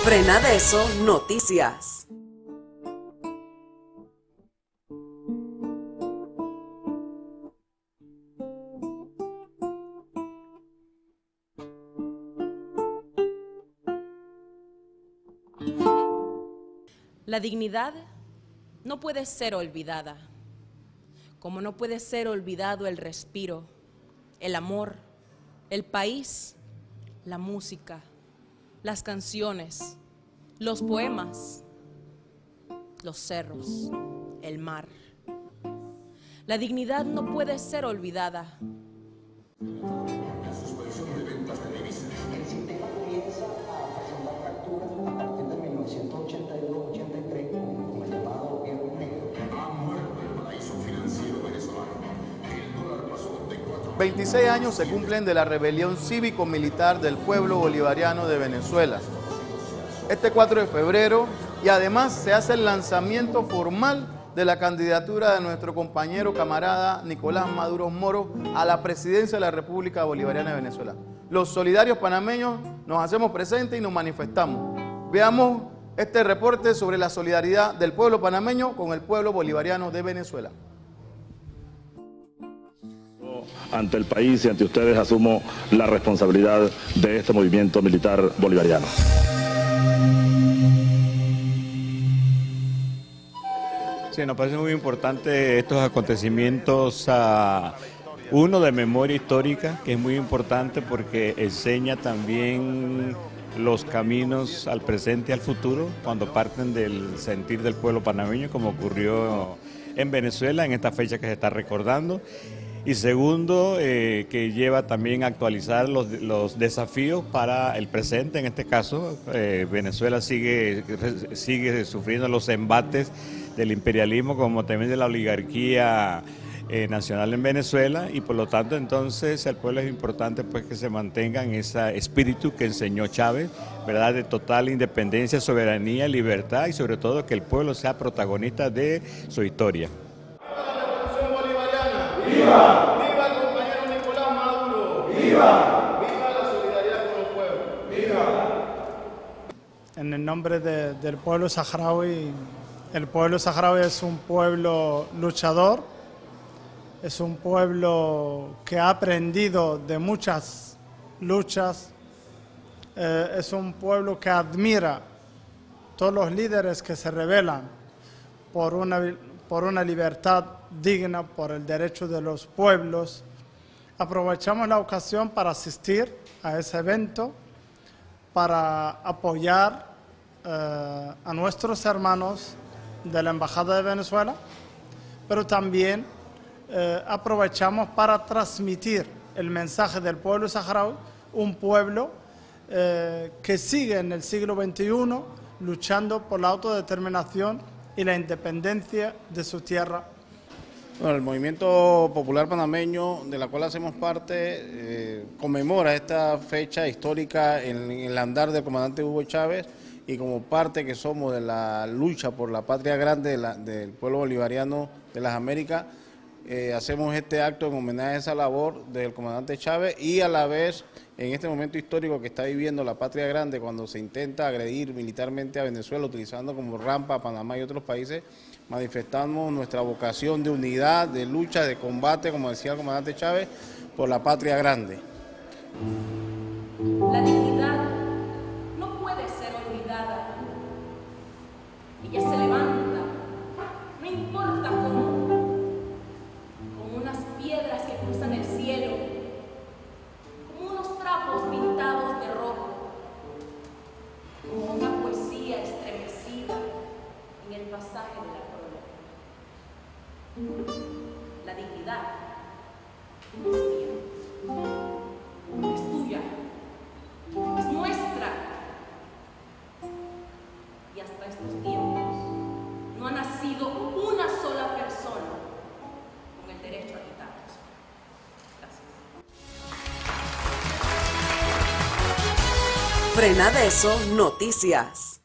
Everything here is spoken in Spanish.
Frenadeso Noticias. La dignidad no puede ser olvidada, como no puede ser olvidado el respiro, el amor, el país, la música, las canciones, los poemas, los cerros, el mar. La dignidad no puede ser olvidada. El sistema comienza a presentar facturas a partir de 1982-83 con el llamado gobierno negro. Ha muerto el paraíso financiero venezolano. El dólar pasó de 26 años se cumplen de la rebelión cívico-militar del pueblo bolivariano de Venezuela. Este 4 de febrero, y además se hace el lanzamiento formal de la candidatura de nuestro compañero camarada Nicolás Maduro Moro a la presidencia de la República Bolivariana de Venezuela. Los solidarios panameños nos hacemos presentes y nos manifestamos. Veamos este reporte sobre la solidaridad del pueblo panameño con el pueblo bolivariano de Venezuela. Ante el país y ante ustedes asumo la responsabilidad de este movimiento militar bolivariano. Sí, nos parece muy importante estos acontecimientos, uno de memoria histórica, que es muy importante porque enseña también los caminos al presente y al futuro, cuando parten del sentir del pueblo panameño, como ocurrió en Venezuela en esta fecha que se está recordando. Y segundo, que lleva también a actualizar los desafíos para el presente. En este caso, Venezuela sigue sufriendo los embates del imperialismo como también de la oligarquía nacional en Venezuela, y por lo tanto entonces al pueblo es importante pues que se mantenga en ese espíritu que enseñó Chávez, ¿verdad?, de total independencia, soberanía, libertad, y sobre todo que el pueblo sea protagonista de su historia. ¡Viva! ¡Viva el compañero Nicolás Maduro! ¡Viva! ¡Viva la solidaridad con los pueblos! ¡Viva! En el nombre del pueblo saharaui, el pueblo saharaui es un pueblo luchador, es un pueblo que ha aprendido de muchas luchas, es un pueblo que admira todos los líderes que se rebelan por una libertad digna, por el derecho de los pueblos. Aprovechamos la ocasión para asistir a ese evento, para apoyar a nuestros hermanos de la Embajada de Venezuela, pero también aprovechamos para transmitir el mensaje del pueblo saharaui, un pueblo que sigue en el siglo XXI luchando por la autodeterminación y la independencia de su tierra. Bueno, el Movimiento Popular Panameño, de la cual hacemos parte, conmemora esta fecha histórica en el andar del comandante Hugo Chávez, y como parte que somos de la lucha por la patria grande del pueblo bolivariano de las Américas, hacemos este acto en homenaje a esa labor del comandante Chávez, y a la vez en este momento histórico que está viviendo la patria grande, cuando se intenta agredir militarmente a Venezuela utilizando como rampa a Panamá y otros países, manifestamos nuestra vocación de unidad, de lucha, de combate, como decía el comandante Chávez, por la patria grande. La dignidad no puede ser olvidada. Ella se levanta, no importa cómo, como unas piedras que cruzan el cielo, como unos trapos pintados de rojo, como una poesía estremecida en el pasaje de la crónica. La dignidad es mía, es tuya, es nuestra. Y hasta estos tiempos no ha nacido una sola persona con el derecho a quitarnos. Gracias. Frenadeso Noticias.